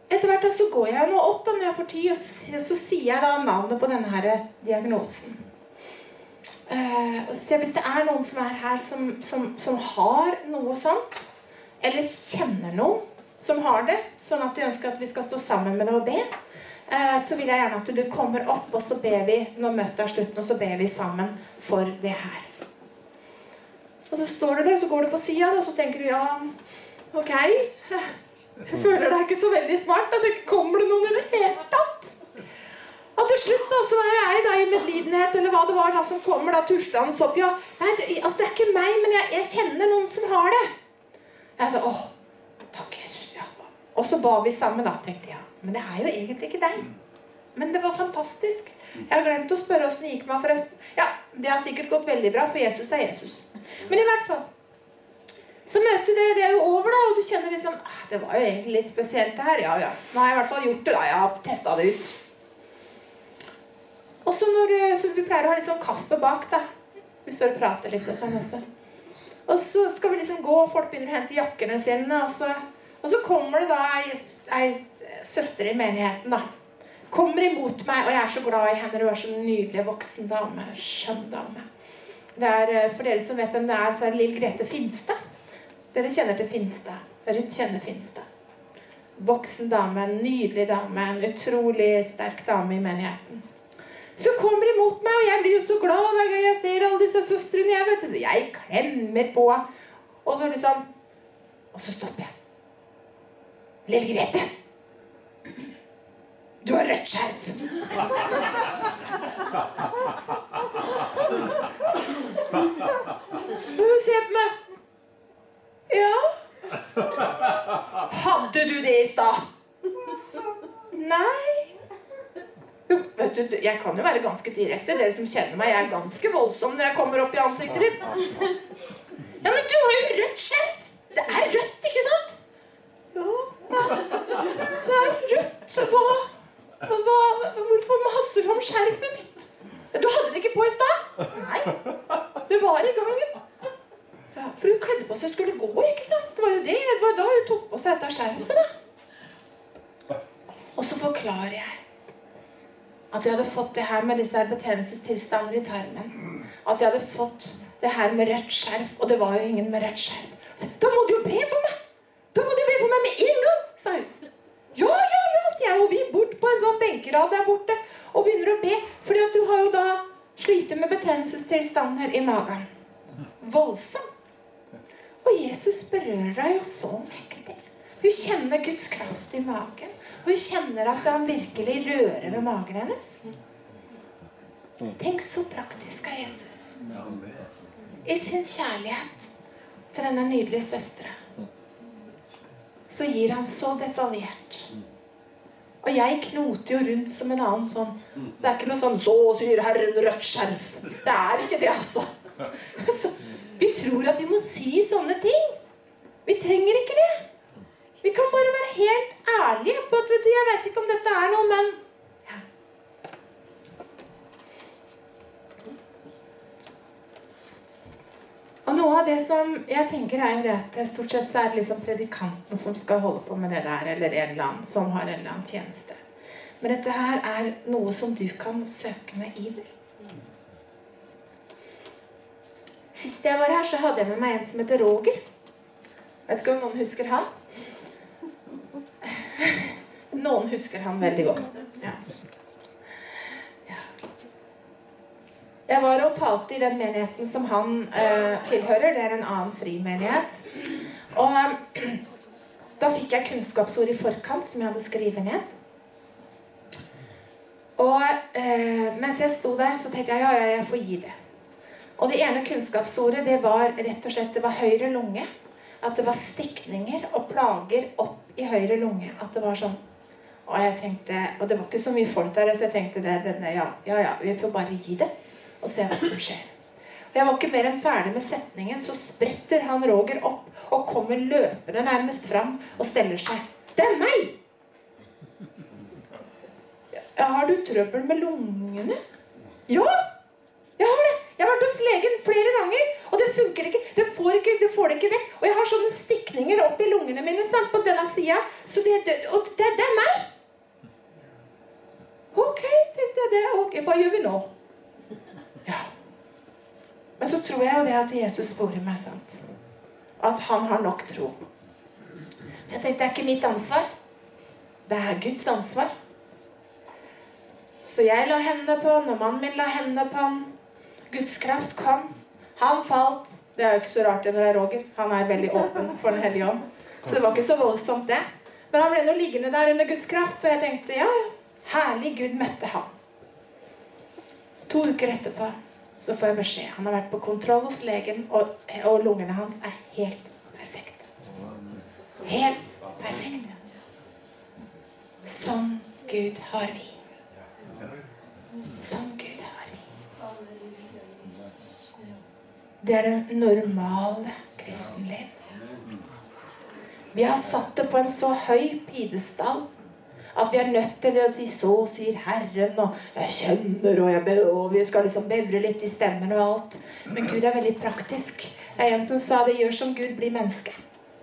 etter hvert da, så går jeg nå opp da, når jeg får tid, og så, så sier jeg da navnet på denne her diagnosen. Uh, og så hvis det er noen som er her som, som, som har noe sånt, eller kjenner noen som har det, sånn at du ønsker at vi skal stå sammen med deg og be, uh, så vil jeg gjerne at du kommer opp, og så ber vi, når møtet er slutten, og så ber vi sammen for det her. Og så står du der, så går du på siden, og så tenker du, ja, ok, jeg føler deg ikke så veldig smart, at det kommer det noen i det hele tatt. Og til slutt da, så er jeg da i medlidenhet, eller hva det var da, som kommer da tuslende opp. Ja, nei, det, altså, det er ikke meg, men jeg, jeg kjenner noen som har det. Jeg sa, åh, takk Jesus, ja. Og så ba vi sammen da, tenkte jeg. Men det er jo egentlig ikke deg. Men det var fantastisk. Jeg har glemt å spørre hvordan det gikk meg forresten. Ja, det har sikkert gått veldig bra, for Jesus er Jesus. Men i hvert fall, så møter det, det er jo over da, og du kjenner liksom, ah, det var jo egentlig litt spesielt det her. Ja, ja, nå har jeg i hvert fall gjort det da, jeg har testet det ut. Og så, når, så vi pleier å ha litt sånn kaffe bak da. Vi står og prater litt og sånn også. Og så skal vi liksom gå, og folk begynner å hente jakkene sine. Og så, og så kommer det da ei, ei søster i menigheten da. Kommer imot meg, og jeg er så glad i henne. Hun er så nydelig voksen dame, skjønn dame. Det er, for dere som vet hvem det er, så er det Lille Grete Finstad. Dere kjenner til Finstad. Dere kjenner Finstad. Voksen dame, en nydelig dame, en utrolig sterk dame i menigheten. Så kommer imot meg, og jeg blir jo så glad hver gang jeg ser alle disse søstrene. Jeg vet, så jeg klemmer på. Og så liksom, og så stopper jeg. Lille Grete, du har rødt skjerf. Hun ser på meg. Ja. Hadde du det i stad? Nei. Vet du, jeg kan jo være ganske direkte. Dere som kjenner meg, jeg er ganske voldsom når jeg kommer opp i ansiktet ditt. Ja, men du har jo rødt skjerf. Det er rødt, ikke sant? Ja, ja. Det er rødt. Så hva, hva, hvorfor maser du om skjerfet mitt? Du hadde det ikke på i stad? Nei, det var i gangen. Ja, for hun kledde på seg og skulle gå, ikke sant? Det var jo det, det var da hun tok på seg dette skjerfet da. Og så forklarer jeg at jeg hadde fått det her med disse betennelsestilstander i tarmen. At jeg hadde fått det her med rødt skjerf, og det var jo ingen med rødt skjerf. Så, da må du jo be for meg! Da må du be for meg med en gang, sa hun. Ja, ja, ja, sier jeg, og vi bort på en sånn benkerad der borte, og begynner å be, fordi at du har jo da slitt med betennelsestilstander i magen. Voldsomt. Og Jesus berører deg jo så mektig. Hun kjenner Guds kraft i magen. Hun kjenner at han virkelig rører ved magen hennes. Tenk så praktisk av Jesus. I sin kjærlighet til denne nydelige søstre, så gir han så detaljert. Og jeg knoter jo rundt som en annen sånn. Det er ikke noe sånn, så sier Herren rødt skjerf. Det er ikke det, altså. Så, vi tror at vi må si sånne ting. Vi trenger ikke det. Vi kan bare være helt ærlige på at, vet du, jeg vet ikke om dette er noe, men ja. Og noe av det som jeg tenker er jo det at stort sett så er det liksom predikanten som skal holde på med det der, eller en eller annen som har en eller annen tjeneste. Men dette her er noe som du kan søke med iver. Sist jeg var her så hadde jeg med meg en som heter Roger. Vet ikke om noen husker han? Noen husker han veldig godt. Ja. Ja. Jeg var og talte i den menigheten som han eh, tilhører. Det er en annen frimenighet. Og eh, da fikk jeg kunnskapsord i forkant som jeg hadde skrevet ned. Og eh, mens jeg sto der så tenkte jeg, ja, ja, jeg får gi det. Og det ene kunnskapsordet, det var rett og slett, det var høyre lunge. At det var stikninger og plager opp i høyre lunge. At det var sånn. Og jeg tenkte, og det var ikke så mye folk der, så jeg tenkte det, denne, ja, ja, ja, vi får bare gi det. Og se hva som skjer. Og jeg var ikke mer enn ferdig med setningen, så spretter han Roger opp og kommer løpende nærmest fram og steller seg. Det er meg! Ja, har du trøbbel med lungene? Ja, jeg har det. Jeg har vært hos legen flere ganger, og det funker ikke. Det får, ikke, det får det ikke vekk. Og jeg har sånne stikninger opp i lungene mine, sant, på denne siden. Så det, og det er det er meg. Ok, tenkte jeg det. Ok, hva gjør vi nå? Ja. Men så tror jeg jo det at Jesus bor i meg, sant? At han har nok tro. Så jeg tenkte, det er ikke mitt ansvar. Det er Guds ansvar. Så jeg la hendene på han, og mannen min la hendene på han. Guds kraft kom. Han falt. Det er jo ikke så rart det når det er Roger. Han er veldig åpen for den hellige ånd. Så det var ikke så voldsomt det. Men han ble nå liggende der under Guds kraft, og jeg tenkte, ja, herlig Gud møtte han. To uker etterpå, så får jeg beskjed. Han har vært på kontroll hos legen, og, og lungene hans er helt perfekte. Helt perfekte. Sånn Gud har vi. Sånn Gud har vi. Det er det normale kristenliv. Vi har satt det på en så høy pidestall at vi er nødt til å si så, sier Herren, og jeg kjenner, og, jeg be, og vi skal liksom bevre litt i stemmen og alt. Men Gud er veldig praktisk. Det er en som sa det, gjør som Gud, blir menneske.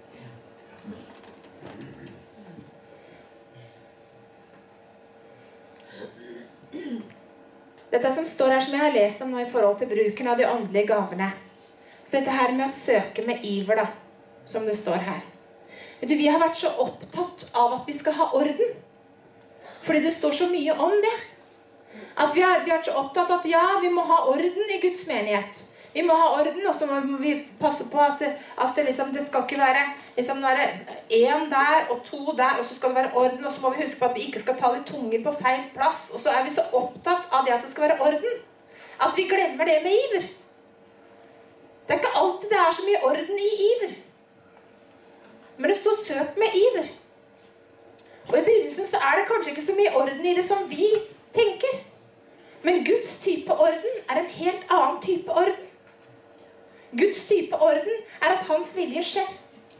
Dette som står her, som jeg har lest om nå i forhold til bruken av de åndelige gavene. Så dette her med å søke med iver, da, som det står her. Vet du, vi har vært så opptatt av at vi skal ha orden. Fordi det står så mye om det. At vi har, vi har vært så opptatt av at ja, vi må ha orden i Guds menighet. Vi må ha orden, og så må vi passe på at, at det, liksom, det skal ikke være liksom, være en der og to der, og så skal det være orden, og så må vi huske på at vi ikke skal ta litt tunger på feil plass. Og så er vi så opptatt av det at det skal være orden, at vi glemmer det med iver. Det er ikke alltid det er så mye orden i iver. Men det står søk med iver. Og i begynnelsen så er det kanskje ikke så mye orden i det som vi tenker. Men Guds type orden er en helt annen type orden. Guds type orden er at hans vilje skjer.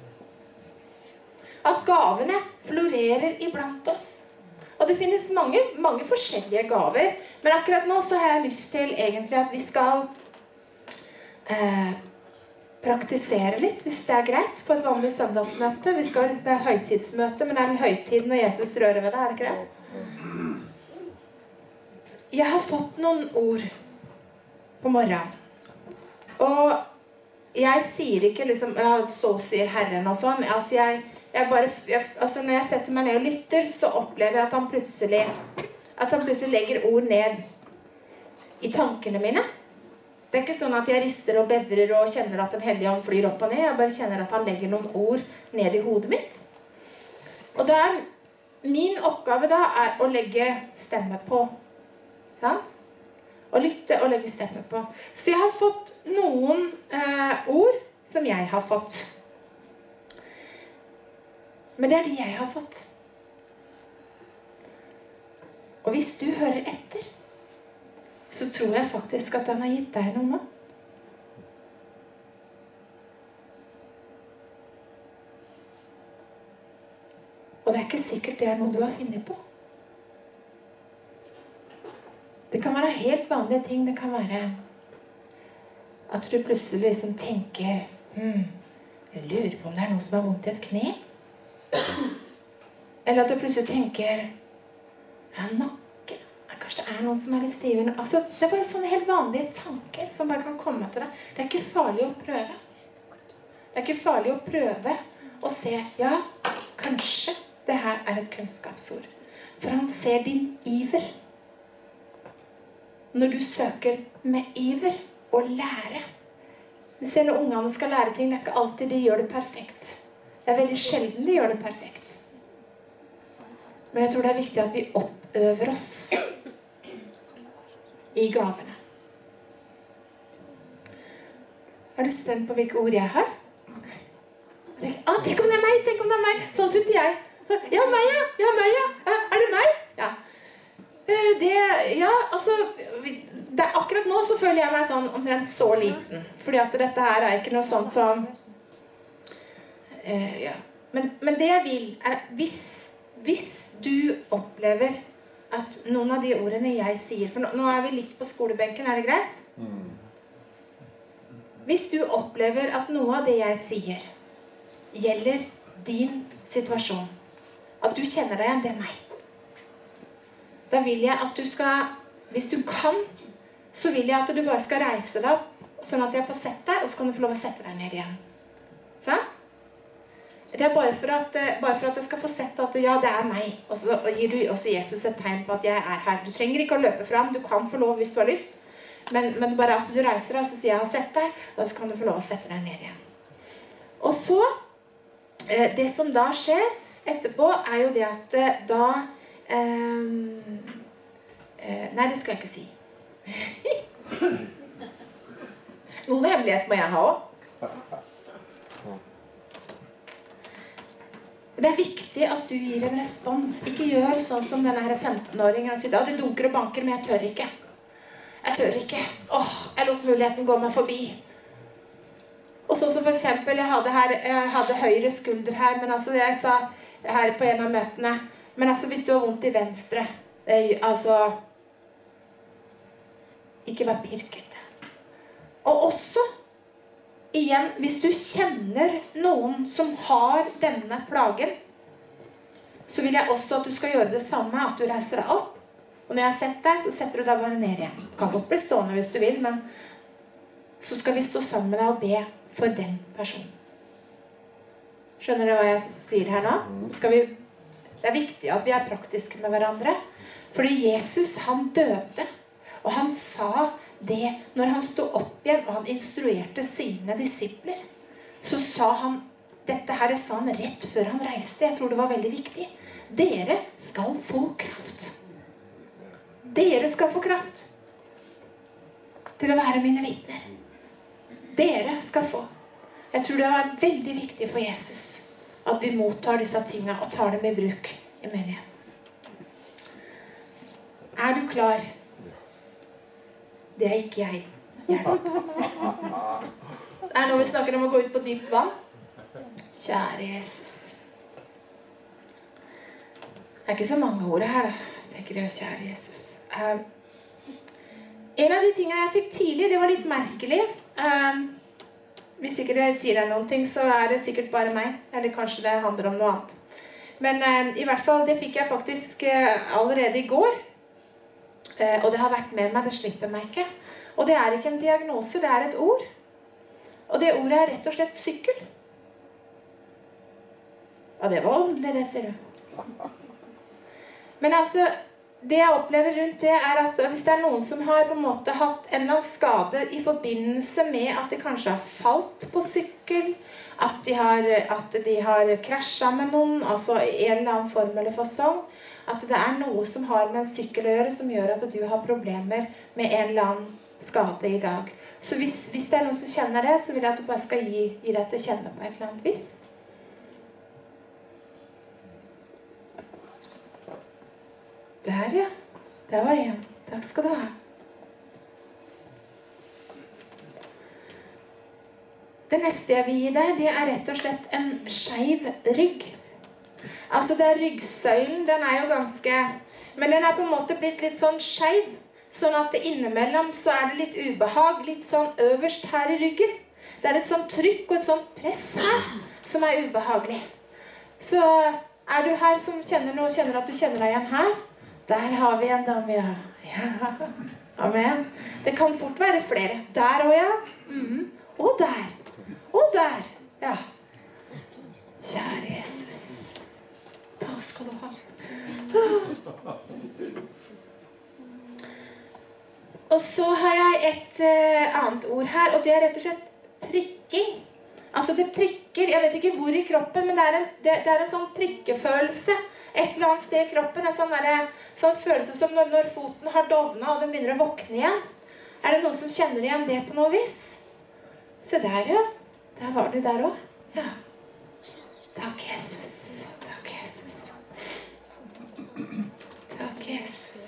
At gavene florerer iblant oss. Og det finnes mange, mange forskjellige gaver. Men akkurat nå så har jeg lyst til egentlig at vi skal eh, praktisere litt, hvis det er greit, på et vanlig søndagsmøte. Vi skal, det er høytidsmøte, men det er en høytid når Jesus rører ved det, er det ikke det? Jeg har fått noen ord på morgenen. Og jeg sier ikke liksom, ja, så sier Herren og sånn. Altså, jeg, jeg bare, jeg, altså når jeg setter meg ned og lytter, så opplever jeg at han plutselig, at han plutselig legger ord ned i tankene mine. Det er ikke sånn at jeg rister og bevrer og kjenner at den hellige ånd flyr opp og ned. Jeg bare kjenner at han legger noen ord ned i hodet mitt. Og da er min oppgave da er å legge stemme på. Sant? Å lytte og legge stemme på. Så jeg har fått noen eh, ord som jeg har fått. Men det er de jeg har fått. Og hvis du hører etter, så tror jeg faktisk at han har gitt deg noe. Og det er ikke sikkert det er noe du har funnet på. Det kan være helt vanlige ting. Det kan være at du plutselig liksom tenker hm, jeg lurer på om det er noen som har vondt i et kne. Eller at du plutselig tenker ja, nakken. Kanskje det er noen som er litt stive. Altså, det er bare sånne helt vanlige tanker som bare kan komme til deg. Det er ikke farlig å prøve. Det er ikke farlig å prøve å se, ja, kanskje det her er et kunnskapsord. For han ser din iver. Når du søker med iver og lære. Du ser når ungene skal lære ting, det er ikke alltid de gjør det perfekt. Det er veldig sjelden de gjør det perfekt. Men jeg tror det er viktig at vi oppøver oss i gavene. Er du spent på hvilke ord jeg har? Ah, tenk om det er meg, tenk om det er meg. Sånn sitter jeg. Så, ja, meg, ja. Ja, meg, ja. Er det meg? Ja. Det, ja, altså, det er akkurat nå så føler jeg meg sånn omtrent så liten. Fordi at dette her er ikke noe sånt som... Uh, ja. men, men det jeg vil er, hvis, hvis du opplever at noen av de ordene jeg sier, for nå, nå er vi litt på skolebenken, er det greit? Hvis du opplever at noe av det jeg sier gjelder din situasjon, at du kjenner deg igjen, det er meg. Da vil jeg at du skal, hvis du kan, så vil jeg at du bare skal reise deg opp, sånn at jeg får sett deg, og så kan du få lov å sette deg ned igjen. Sant? Det er bare for at, bare for at jeg skal få sett at ja, det er meg. Og så gir du også Jesus et tegn på at jeg er her. Du trenger ikke å løpe fram, du kan få lov hvis du har lyst. Men, men bare at du reiser deg, og så sier jeg har sett deg, og så kan du få lov å sette deg ned igjen. Og så, det som da skjer etterpå, er jo det at da... Um, nei, det skal jeg ikke si. Noen hemmelighet må jeg ha også. Det er viktig at du gir en respons. Ikke gjør sånn som denne femten-åringen. Han sier, ja, det dunker og banker, men jeg tør ikke. Jeg tør ikke. Åh, jeg lot muligheten gå meg forbi. Og sånn som for eksempel, jeg hadde, her, jeg hadde høyre skulder her, men altså jeg sa her på en av møtene, men altså hvis du har vondt i venstre, altså, ikke vær pirkete. Og også, igjen, hvis du kjenner noen som har denne plagen, så vil jeg også at du skal gjøre det samme, at du reiser deg opp. Og når jeg har sett deg, så setter du deg bare ned igjen. Du kan godt bli stående hvis du vil, men så skal vi stå sammen med deg og be for den personen. Skjønner dere hva jeg sier her nå? Skal vi, det er viktig at vi er praktiske med hverandre. Fordi Jesus, han døde, og han sa det når han stod opp igjen, og han instruerte sine disipler. Så sa han, dette her sa han rett før han reiste, jeg tror det var veldig viktig. Dere skal få kraft. Dere skal få kraft til å være mine vitner. Dere skal få. Jeg tror det var veldig viktig for Jesus at vi mottar disse tingene og tar dem i bruk i menigheten. Er du klar? Det er ikke jeg. Hjelp. Det er når vi snakker om å gå ut på dypt vann. Kjære Jesus. Det er ikke så mange ord her da. Jeg tenker jeg, kjære Jesus. Um, en av de tingene jeg fikk tidlig, det var litt merkelig. Um, hvis ikke det sier deg noen ting, så er det sikkert bare meg. Eller kanskje det handler om noe annet. Men um, i hvert fall, det fikk jeg faktisk uh, allerede i går. Uh, og det har vært med meg, det slipper meg ikke. Og det er ikke en diagnose, det er et ord. Og det ordet er rett og slett sykkel. Ja, det var åndelig, det ser du. Men altså, det jeg opplever rundt det er at hvis det er noen som har på en måte hatt en eller annen skade i forbindelse med at de kanskje har falt på sykkel, at de har, at de har krasjet med noen, altså i en eller annen form eller fasong, at det er noe som har med en sykkel å gjøre som gjør at du har problemer med en eller annen skade i dag. Så hvis, hvis det er noen som kjenner det, så vil jeg at du bare skal gi, gi deg til å kjenne på et eller annet vis. Der, ja. Der var en. Takk skal du ha. Det neste jeg vil gi deg, det er rett og slett en skeiv rygg. Altså, det er ryggsøylen, den er jo ganske... Men den er på en måte blitt litt sånn skeiv. Sånn at innimellom så er det litt ubehag, litt sånn øverst her i ryggen. Det er et sånn trykk og et sånn press her, som er ubehagelig. Så er du her som kjenner noe, kjenner at du kjenner deg igjen her, der har vi en dame, ja. Ja. Amen. Det kan fort være flere. Der også, ja. Mm. Og der. Og der. Ja. Kjære Jesus. Takk skal du ha. Og så har jeg et uh, annet ord her, og det er rett og slett prikking. Altså det prikker, jeg vet ikke hvor i kroppen, men det er en, det, det er en sånn prikkefølelse. Et eller annet sted i kroppen, en sånn, der, sånn følelse som når, når foten har dovnet og den begynner å våkne igjen. Er det noen som kjenner igjen det på noe vis? Se der, ja. Der var du der også. Ja. Takk, Jesus. Takk, Jesus. Takk, Jesus.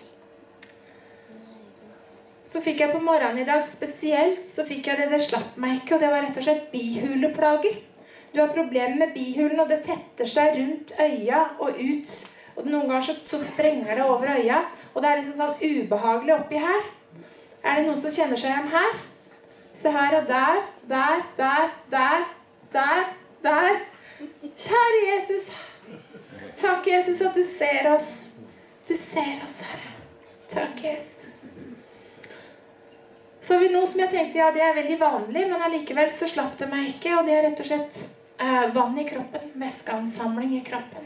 Så fikk jeg på morgenen i dag, spesielt, så fikk jeg det, det slapp meg ikke, og det var rett og slett bihuleplager. Du har problemer med bihulen, og det tetter seg rundt øya og ut. Og noen ganger så, så sprenger det over øya, og det er liksom sånn ubehagelig oppi her. Er det noen som kjenner seg igjen her? Se her og der, der, der, der, der, der. Kjære Jesus. Takk, Jesus, at du ser oss. Du ser oss, Herre. Takk, Jesus. Så har vi noe som jeg tenkte, ja, det er veldig vanlig, men allikevel så slapp det meg ikke, og det er rett og slett eh, vann i kroppen, væskeansamling i kroppen.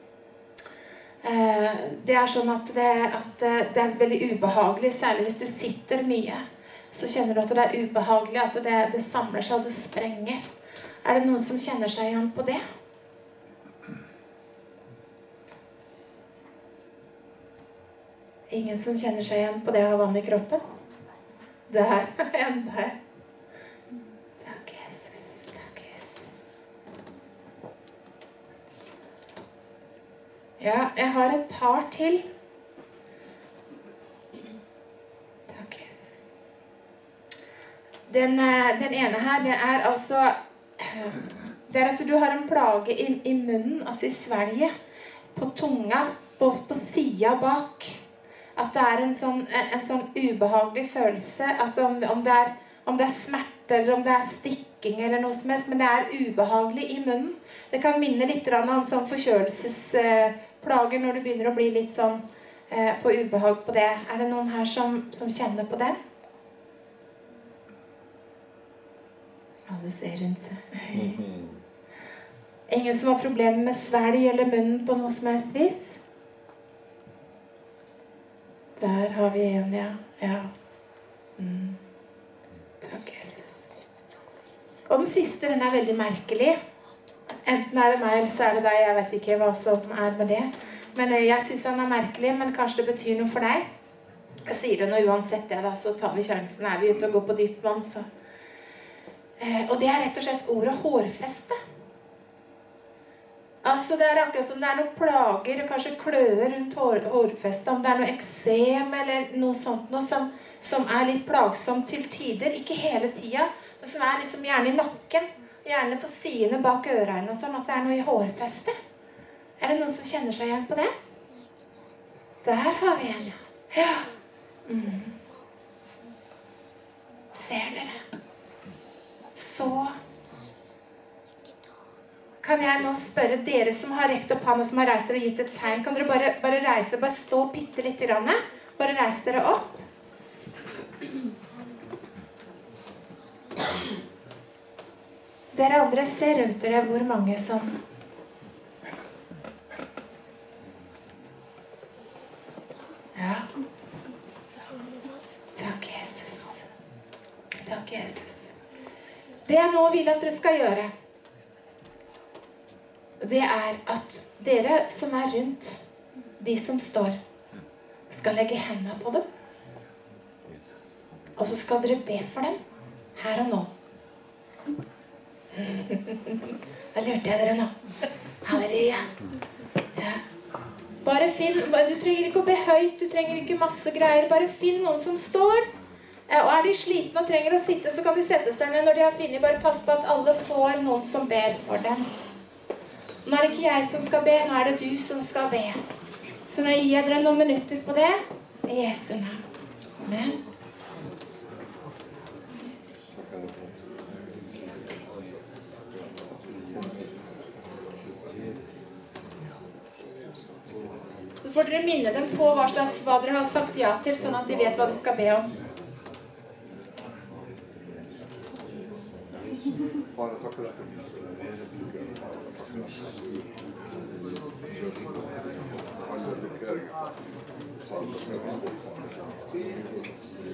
Eh, det er sånn at det, at det er veldig ubehagelig, særlig hvis du sitter mye, så kjenner du at det er ubehagelig, at det, det samler seg og det sprenger. Er det noen som kjenner seg igjen på det? Ingen som kjenner seg igjen på det å ha vann i kroppen? Der, en der. Takk, Jesus. Takk, Jesus. Ja, jeg har et par til. Takk, Jesus. Den, den ene her, det er altså... Det er at du har en plage i, i munnen, altså i svelget, på tunga, på, på siden bak. At det er en sånn, en sånn ubehagelig følelse, altså om, om, det er, om det er smerter, eller om det er stikking eller noe som helst, men det er ubehagelig i munnen. Det kan minne litt om sånn forkjølelsesplager når du begynner å bli litt sånn, eh, få ubehag på det. Er det noen her som, som kjenner på det? Alle ser rundt seg. Ingen som har problemer med svelg eller munnen på noe som helst vis? Der har vi en, ja. Ja. Mm. Takk, Jesus. Og den siste, den er veldig merkelig. Enten er det meg, eller så er det deg. Jeg vet ikke hva som er med det. Men jeg synes han er merkelig, men kanskje det betyr noe for deg. Jeg sier det nå uansett det da, så tar vi sjansen. Er vi ute og går på dypt vann, så... Eh, og det er rett og slett ordet hårfeste. Altså det er akkurat som det er noen plager, kanskje kløer rundt hår, hårfestet, om det er noe eksem eller noe sånt, noe som, som er litt plagsomt til tider, ikke hele tiden, men som er liksom gjerne i nakken, gjerne på sidene bak ørene og sånn, at det er noe i hårfestet. Er det noen som kjenner seg igjen på det? Der har vi en, ja. Ja. Mm. Ser dere? Så... Kan jeg nå spørre dere som har rekt opp hånden og som har reist dere og gitt et tegn, kan dere bare, bare reise, bare stå pitte litt i randet? Bare reise dere opp. Dere andre ser rundt dere hvor mange som... Ja. Takk, Jesus. Takk, Jesus. Det jeg nå vil at dere skal gjøre, det er at dere som er rundt de som står, skal legge hendene på dem. Og så skal dere be for dem her og nå. Da lurte jeg dere nå. Halleluja. Ja. Bare finn, du trenger ikke å be høyt, du trenger ikke masse greier. Bare finn noen som står. Og er de slitne og trenger å sitte, så kan de sette seg ned når de har funnet. Bare pass på at alle får noen som ber for dem. Nå er det ikke jeg som skal be, nå er det du som skal be. Så nå gir jeg dere noen minutter på det. I Jesu navn. Amen. Så får dere minne dem på hva slags hva dere har sagt ja til, sånn at de vet hva de skal be om. Bare takk for det.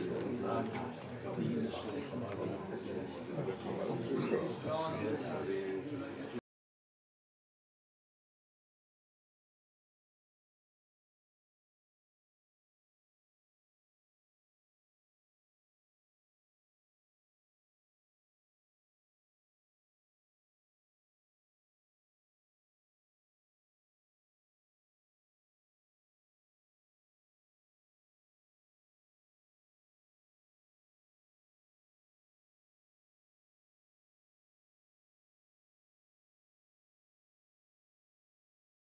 Thank you.